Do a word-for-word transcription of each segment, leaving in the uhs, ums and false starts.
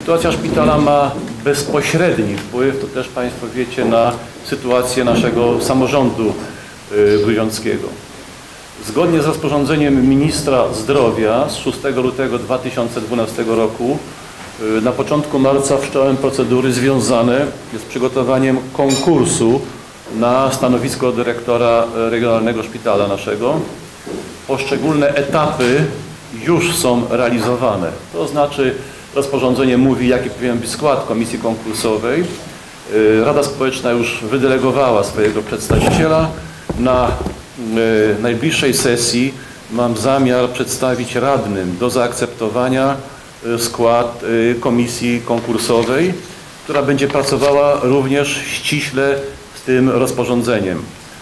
Sytuacja szpitala ma bezpośredni wpływ, to też Państwo wiecie, na sytuację naszego samorządu grudziąckiego. Zgodnie z rozporządzeniem ministra zdrowia z szóstego lutego dwa tysiące dwunastego roku na początku marca wszcząłem procedury związane z przygotowaniem konkursu na stanowisko dyrektora regionalnego szpitala naszego. Poszczególne etapy już są realizowane. To znaczy rozporządzenie mówi, jaki powinien być skład komisji konkursowej. Rada Społeczna już wydelegowała swojego przedstawiciela. Na najbliższej sesji mam zamiar przedstawić radnym do zaakceptowania skład komisji konkursowej, która będzie pracowała również ściśle z tym rozporządzeniem.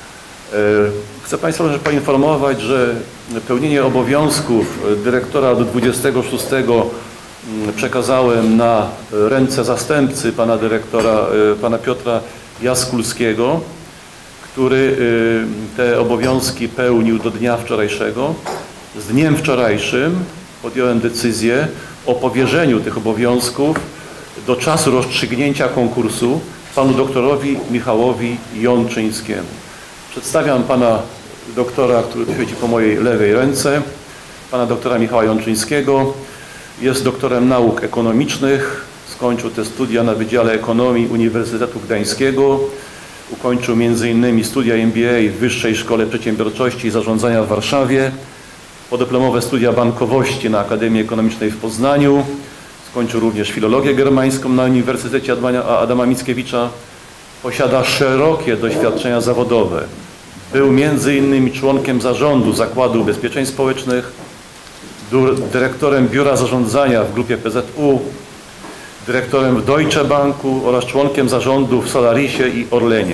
Chcę Państwa poinformować, że pełnienie obowiązków dyrektora do dwudziestego szóstego przekazałem na ręce zastępcy pana dyrektora, pana Piotra Jaskulskiego, który te obowiązki pełnił do dnia wczorajszego. Z dniem wczorajszym podjąłem decyzję o powierzeniu tych obowiązków do czasu rozstrzygnięcia konkursu panu doktorowi Michałowi Jączyńskiemu. Przedstawiam pana doktora, który siedzi po mojej lewej ręce, pana doktora Michała Jączyńskiego. Jest doktorem nauk ekonomicznych, skończył te studia na Wydziale Ekonomii Uniwersytetu Gdańskiego. Ukończył między innymi studia M B A w Wyższej Szkole Przedsiębiorczości i Zarządzania w Warszawie, podyplomowe studia bankowości na Akademii Ekonomicznej w Poznaniu. Skończył również filologię germańską na Uniwersytecie Adama Mickiewicza. Posiada szerokie doświadczenia zawodowe. Był między innymi członkiem zarządu Zakładu Ubezpieczeń Społecznych, dyrektorem Biura Zarządzania w Grupie P Z U, dyrektorem w Deutsche Banku oraz członkiem zarządu w Solarisie i Orlenie.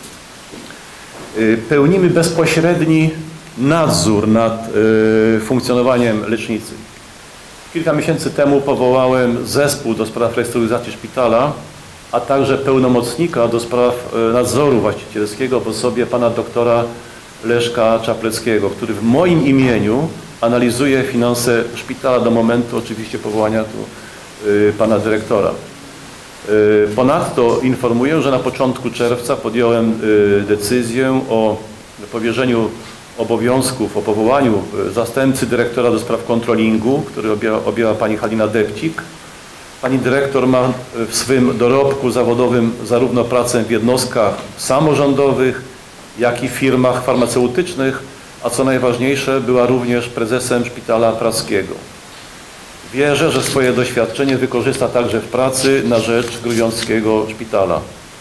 Pełnimy bezpośredni nadzór nad funkcjonowaniem lecznicy. Kilka miesięcy temu powołałem zespół do spraw restrukturyzacji szpitala, a także pełnomocnika do spraw nadzoru właścicielskiego w osobie pana doktora Leszka Czapleckiego, który w moim imieniu analizuje finanse szpitala do momentu oczywiście powołania tu y, pana dyrektora. Y, ponadto informuję, że na początku czerwca podjąłem y, decyzję o powierzeniu obowiązków, o powołaniu y, zastępcy dyrektora do spraw kontrolingu, który objęła, objęła pani Halina Depcik. Pani dyrektor ma w swym dorobku zawodowym zarówno pracę w jednostkach samorządowych, jak i w firmach farmaceutycznych, a co najważniejsze, była również prezesem Szpitala Praskiego. Wierzę, że swoje doświadczenie wykorzysta także w pracy na rzecz grudziąckiego szpitala.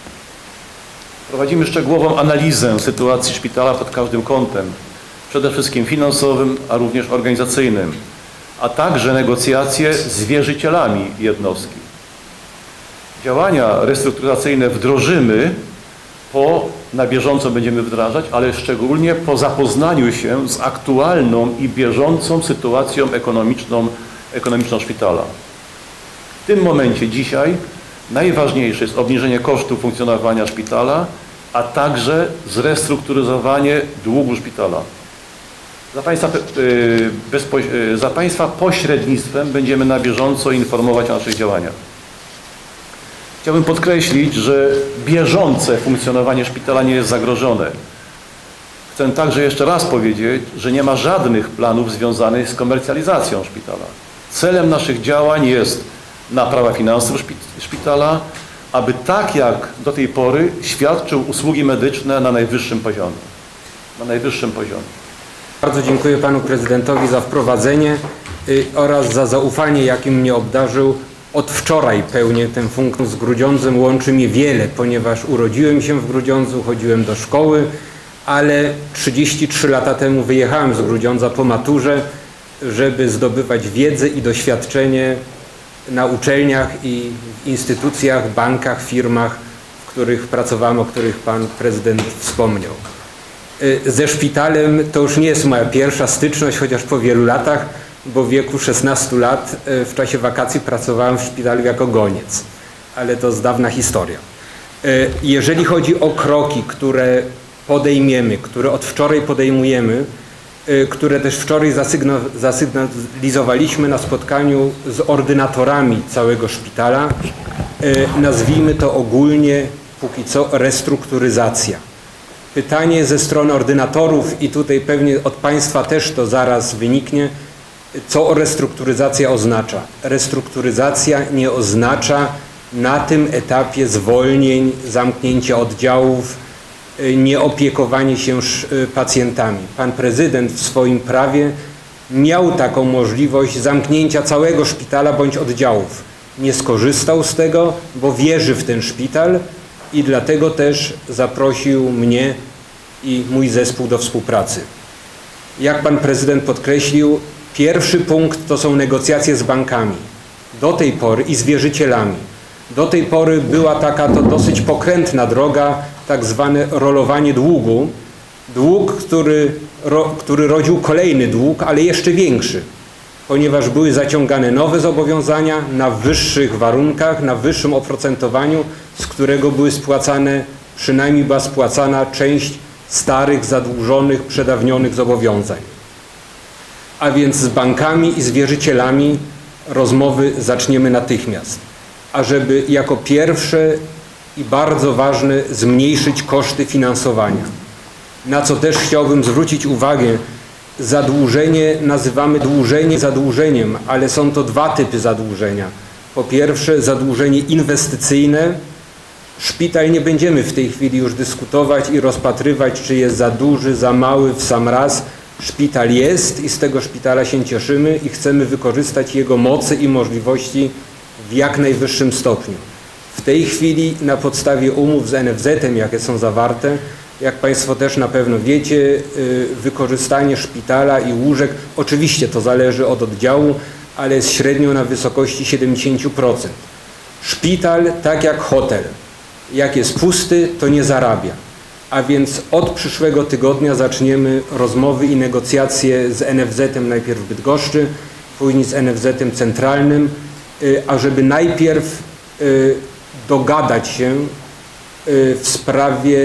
Prowadzimy szczegółową analizę sytuacji szpitala pod każdym kątem, przede wszystkim finansowym, a również organizacyjnym, a także negocjacje z wierzycielami jednostki. Działania restrukturyzacyjne wdrożymy, po na bieżąco będziemy wdrażać, ale szczególnie po zapoznaniu się z aktualną i bieżącą sytuacją ekonomiczną, ekonomiczną szpitala. W tym momencie dzisiaj najważniejsze jest obniżenie kosztów funkcjonowania szpitala, a także zrestrukturyzowanie długu szpitala. Za Państwa, yy, za Państwa pośrednictwem będziemy na bieżąco informować o naszych działaniach. Chciałbym podkreślić, że bieżące funkcjonowanie szpitala nie jest zagrożone. Chcę także jeszcze raz powiedzieć, że nie ma żadnych planów związanych z komercjalizacją szpitala. Celem naszych działań jest naprawa finansów szpitala, aby tak jak do tej pory świadczył usługi medyczne na najwyższym poziomie. Na najwyższym poziomie. Bardzo dziękuję panu prezydentowi za wprowadzenie y, oraz za zaufanie, jakim mnie obdarzył. Od wczoraj pełnię tę funkcję z Grudziądzem, łączy mnie wiele, ponieważ urodziłem się w Grudziądzu, chodziłem do szkoły, ale trzydzieści trzy lata temu wyjechałem z Grudziądza po maturze, żeby zdobywać wiedzę i doświadczenie na uczelniach i instytucjach, bankach, firmach, w których pracowałem, o których pan prezydent wspomniał. Ze szpitalem to już nie jest moja pierwsza styczność, chociaż po wielu latach, bo w wieku szesnastu lat w czasie wakacji pracowałem w szpitalu jako goniec, ale to z dawna historia. Jeżeli chodzi o kroki, które podejmiemy, które od wczoraj podejmujemy, które też wczoraj zasygnalizowaliśmy na spotkaniu z ordynatorami całego szpitala. Nazwijmy to ogólnie póki co restrukturyzacja. Pytanie ze strony ordynatorów i tutaj pewnie od Państwa też to zaraz wyniknie, co restrukturyzacja oznacza. Restrukturyzacja nie oznacza na tym etapie zwolnień, zamknięcia oddziałów, nie opiekowanie się pacjentami. Pan prezydent w swoim prawie miał taką możliwość zamknięcia całego szpitala bądź oddziałów. Nie skorzystał z tego, bo wierzy w ten szpital i dlatego też zaprosił mnie i mój zespół do współpracy. Jak pan prezydent podkreślił, pierwszy punkt to są negocjacje z bankami. Do tej pory i z wierzycielami. Do tej pory była taka to dosyć pokrętna droga, tak zwane rolowanie długu. Dług, który, ro, który rodził kolejny dług, ale jeszcze większy, ponieważ były zaciągane nowe zobowiązania na wyższych warunkach, na wyższym oprocentowaniu, z którego były spłacane, przynajmniej była spłacana część starych, zadłużonych, przedawnionych zobowiązań. A więc z bankami i z wierzycielami rozmowy zaczniemy natychmiast. Ażeby jako pierwsze i bardzo ważne zmniejszyć koszty finansowania. Na co też chciałbym zwrócić uwagę, zadłużenie nazywamy dłużenie zadłużeniem, ale są to dwa typy zadłużenia. Po pierwsze zadłużenie inwestycyjne. Szpital nie będziemy w tej chwili już dyskutować i rozpatrywać, czy jest za duży, za mały w sam raz. Szpital jest i z tego szpitala się cieszymy i chcemy wykorzystać jego moce i możliwości w jak najwyższym stopniu. W tej chwili na podstawie umów z N F Z-em, jakie są zawarte, jak Państwo też na pewno wiecie, wykorzystanie szpitala i łóżek, oczywiście to zależy od oddziału, ale jest średnio na wysokości siedemdziesiąt procent. Szpital, tak jak hotel, jak jest pusty, to nie zarabia. A więc od przyszłego tygodnia zaczniemy rozmowy i negocjacje z N F Z-em najpierw w Bydgoszczy, później z N F Z-em centralnym, ażeby najpierw dogadać się w sprawie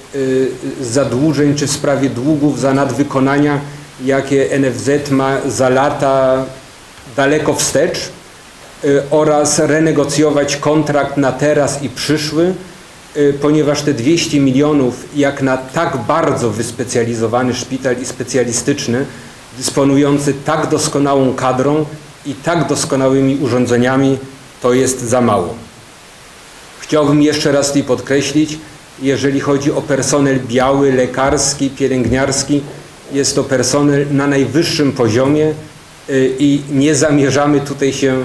zadłużeń czy w sprawie długów za nadwykonania, jakie N F Z ma za lata daleko wstecz, oraz renegocjować kontrakt na teraz i przyszły, ponieważ te dwieście milionów jak na tak bardzo wyspecjalizowany szpital i specjalistyczny, dysponujący tak doskonałą kadrą i tak doskonałymi urządzeniami, to jest za mało. Chciałbym jeszcze raz tutaj podkreślić, jeżeli chodzi o personel biały, lekarski, pielęgniarski, jest to personel na najwyższym poziomie i nie zamierzamy tutaj się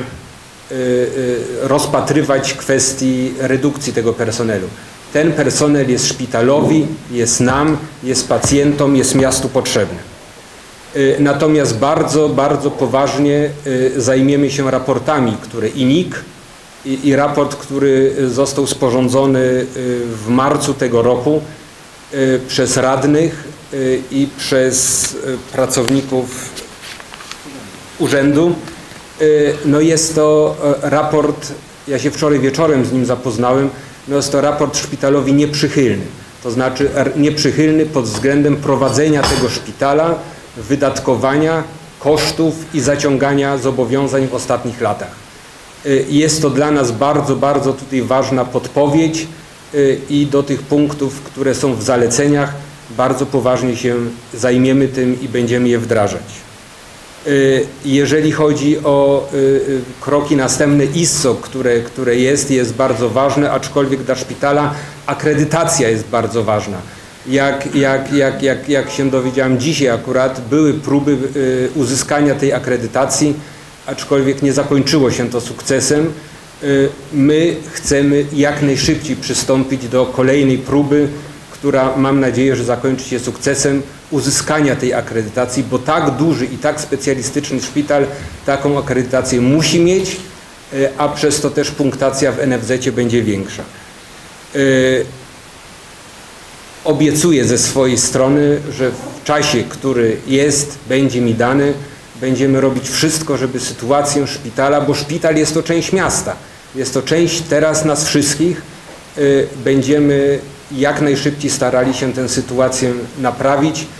rozpatrywać kwestii redukcji tego personelu. Ten personel jest szpitalowi, jest nam, jest pacjentom, jest miastu potrzebny. Natomiast bardzo, bardzo poważnie zajmiemy się raportami, które i N I K i, i raport, który został sporządzony w marcu tego roku przez radnych i przez pracowników urzędu. No jest to raport, ja się wczoraj wieczorem z nim zapoznałem, no jest to raport szpitalowi nieprzychylny. To znaczy nieprzychylny pod względem prowadzenia tego szpitala, wydatkowania, kosztów i zaciągania zobowiązań w ostatnich latach. Jest to dla nas bardzo, bardzo tutaj ważna podpowiedź i do tych punktów, które są w zaleceniach, bardzo poważnie się zajmiemy tym i będziemy je wdrażać. Jeżeli chodzi o kroki następne, I S O, które, które jest, jest bardzo ważne, aczkolwiek dla szpitala akredytacja jest bardzo ważna. Jak, jak, jak, jak, jak się dowiedziałem dzisiaj akurat, były próby uzyskania tej akredytacji, aczkolwiek nie zakończyło się to sukcesem. My chcemy jak najszybciej przystąpić do kolejnej próby, która mam nadzieję, że zakończy się sukcesem uzyskania tej akredytacji, bo tak duży i tak specjalistyczny szpital taką akredytację musi mieć, a przez to też punktacja w N F Z-cie będzie większa. Obiecuję ze swojej strony, że w czasie, który jest, będzie mi dany, będziemy robić wszystko, żeby sytuację szpitala, bo szpital jest to część miasta, jest to część teraz nas wszystkich, będziemy jak najszybciej starali się tę sytuację naprawić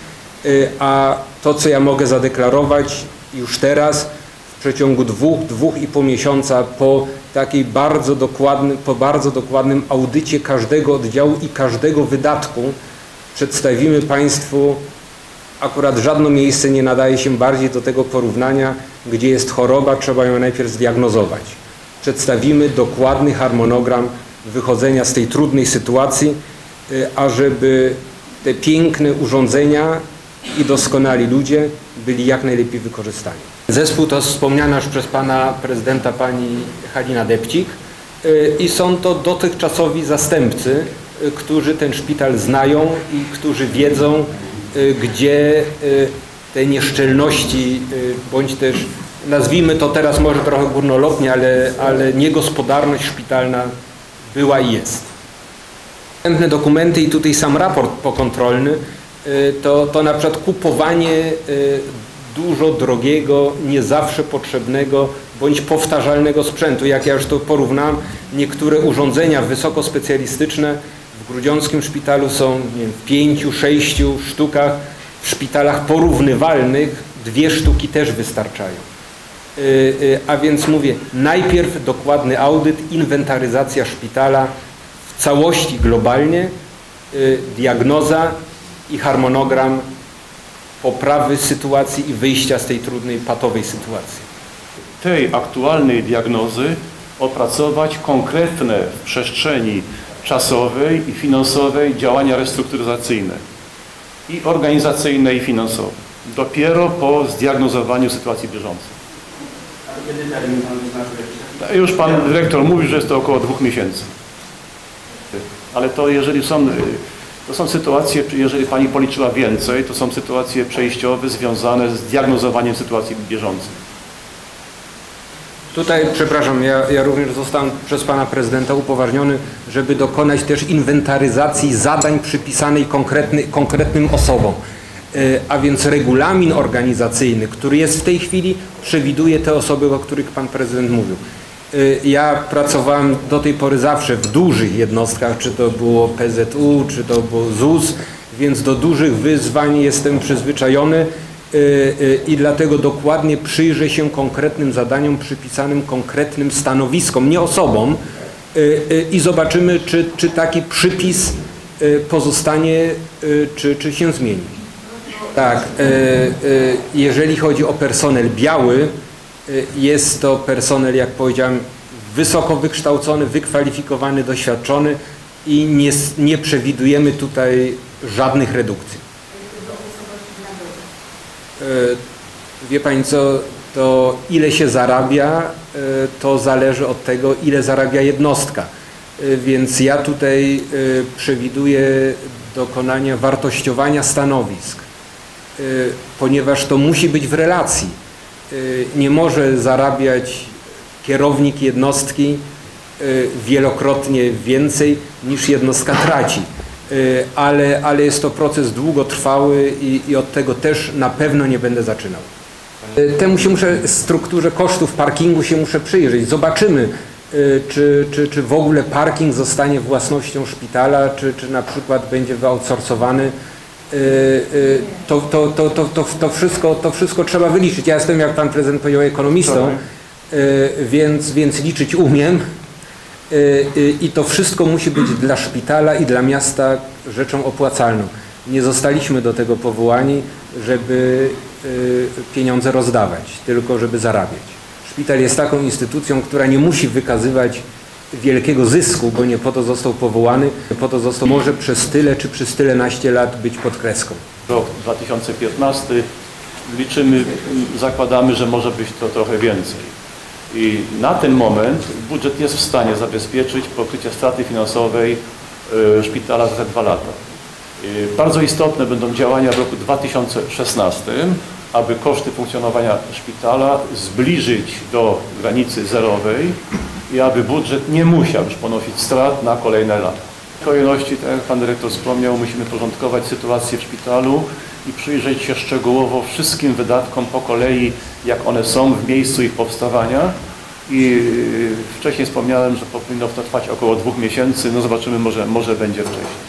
a to, co ja mogę zadeklarować już teraz, w przeciągu dwóch, dwóch i pół miesiąca po takiej bardzo dokładnym, po bardzo dokładnym audycie każdego oddziału i każdego wydatku przedstawimy Państwu, akurat żadne miejsce nie nadaje się bardziej do tego porównania, gdzie jest choroba, trzeba ją najpierw zdiagnozować. Przedstawimy dokładny harmonogram wychodzenia z tej trudnej sytuacji, ażeby te piękne urządzenia i doskonali ludzie byli jak najlepiej wykorzystani. Zespół to wspomniana już przez Pana Prezydenta pani Halina Depcik i są to dotychczasowi zastępcy, którzy ten szpital znają i którzy wiedzą, gdzie te nieszczelności, bądź też nazwijmy to teraz może trochę górnolotnie, ale, ale niegospodarność szpitalna była i jest. Następne dokumenty i tutaj sam raport pokontrolny to, to na przykład kupowanie dużo drogiego, nie zawsze potrzebnego bądź powtarzalnego sprzętu. Jak ja już to porównałem, niektóre urządzenia wysokospecjalistyczne w grudziąckim szpitalu są nie wiem, w pięciu, sześciu sztukach. W szpitalach porównywalnych dwie sztuki też wystarczają. A więc mówię, najpierw dokładny audyt, inwentaryzacja szpitala w całości globalnie, diagnoza i harmonogram poprawy sytuacji i wyjścia z tej trudnej, patowej sytuacji. Tej aktualnej diagnozy opracować konkretne w przestrzeni czasowej i finansowej działania restrukturyzacyjne i organizacyjne i finansowe. Dopiero po zdiagnozowaniu sytuacji bieżącej. Już Pan Dyrektor mówi, że jest to około dwóch miesięcy. Ale to jeżeli są, to są sytuacje, jeżeli Pani policzyła więcej, to są sytuacje przejściowe związane z diagnozowaniem sytuacji bieżącej. Tutaj, przepraszam, ja, ja również zostałem przez Pana Prezydenta upoważniony, żeby dokonać też inwentaryzacji zadań przypisanej konkretny, konkretnym osobom. A więc regulamin organizacyjny, który jest w tej chwili, przewiduje te osoby, o których Pan Prezydent mówił. Ja pracowałem do tej pory zawsze w dużych jednostkach, czy to było P Z U, czy to było Z U S, więc do dużych wyzwań jestem przyzwyczajony i dlatego dokładnie przyjrzę się konkretnym zadaniom przypisanym konkretnym stanowiskom, nie osobom, i zobaczymy, czy, czy taki przypis pozostanie, czy, czy się zmieni. Tak, jeżeli chodzi o personel biały, jest to personel, jak powiedziałem, wysoko wykształcony, wykwalifikowany, doświadczony i nie, nie przewidujemy tutaj żadnych redukcji. Wie Pani co, to ile się zarabia, to zależy od tego, ile zarabia jednostka. Więc ja tutaj przewiduję dokonanie wartościowania stanowisk, ponieważ to musi być w relacji. Nie może zarabiać kierownik jednostki wielokrotnie więcej niż jednostka traci. Ale, ale jest to proces długotrwały i, i od tego też na pewno nie będę zaczynał. Temu się muszę, strukturze kosztów parkingu się muszę przyjrzeć. Zobaczymy, czy, czy, czy w ogóle parking zostanie własnością szpitala, czy, czy na przykład będzie wyoutsourcowany. To, to, to, to, to, to, wszystko, to wszystko trzeba wyliczyć. Ja jestem, jak Pan Prezydent powiedział, ekonomistą, więc, więc liczyć umiem. I to wszystko musi być dla szpitala i dla miasta rzeczą opłacalną. Nie zostaliśmy do tego powołani, żeby pieniądze rozdawać, tylko żeby zarabiać. Szpital jest taką instytucją, która nie musi wykazywać wielkiego zysku, bo nie po to został powołany, po to został może przez tyle czy przez tyle naście lat być pod kreską. Rok dwa tysiące piętnasty liczymy, zakładamy, że może być to trochę więcej. I na ten moment budżet jest w stanie zabezpieczyć pokrycie straty finansowej szpitala za te dwa lata. Bardzo istotne będą działania w roku dwa tysiące szesnastym, aby koszty funkcjonowania szpitala zbliżyć do granicy zerowej i aby budżet nie musiał już ponosić strat na kolejne lata. W kolejności, tak jak Pan Dyrektor wspomniał, musimy porządkować sytuację w szpitalu i przyjrzeć się szczegółowo wszystkim wydatkom po kolei, jak one są w miejscu ich powstawania. I wcześniej wspomniałem, że powinno to trwać około dwóch miesięcy. No zobaczymy, może, może będzie wcześniej.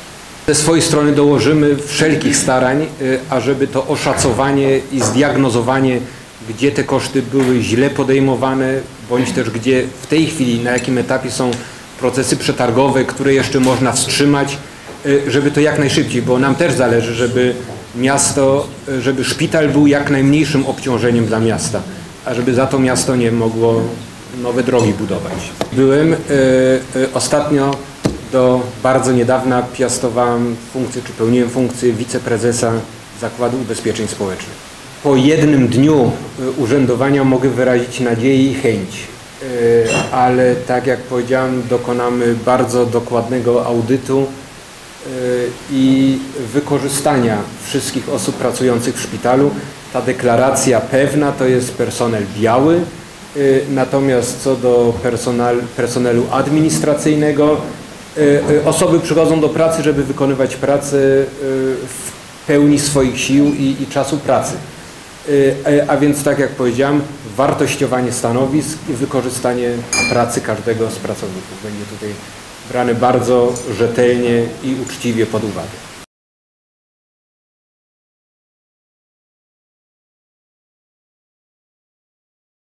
Ze swojej strony dołożymy wszelkich starań, ażeby to oszacowanie i zdiagnozowanie, gdzie te koszty były źle podejmowane, bądź też gdzie w tej chwili, na jakim etapie są procesy przetargowe, które jeszcze można wstrzymać, żeby to jak najszybciej, bo nam też zależy, żeby miasto, żeby szpital był jak najmniejszym obciążeniem dla miasta, a żeby za to miasto nie mogło nowe drogi budować. Byłem y, y, ostatnio do bardzo niedawna piastowałem funkcję, czy pełniłem funkcję wiceprezesa Zakładu Ubezpieczeń Społecznych. Po jednym dniu urzędowania mogę wyrazić nadzieję i chęć, ale tak jak powiedziałem, dokonamy bardzo dokładnego audytu i wykorzystania wszystkich osób pracujących w szpitalu. Ta deklaracja pewna to jest personel biały, natomiast co do personel, personelu administracyjnego, osoby przychodzą do pracy, żeby wykonywać pracę w pełni swoich sił i, i czasu pracy. A więc, tak jak powiedziałem, wartościowanie stanowisk i wykorzystanie pracy każdego z pracowników będzie tutaj brane bardzo rzetelnie i uczciwie pod uwagę.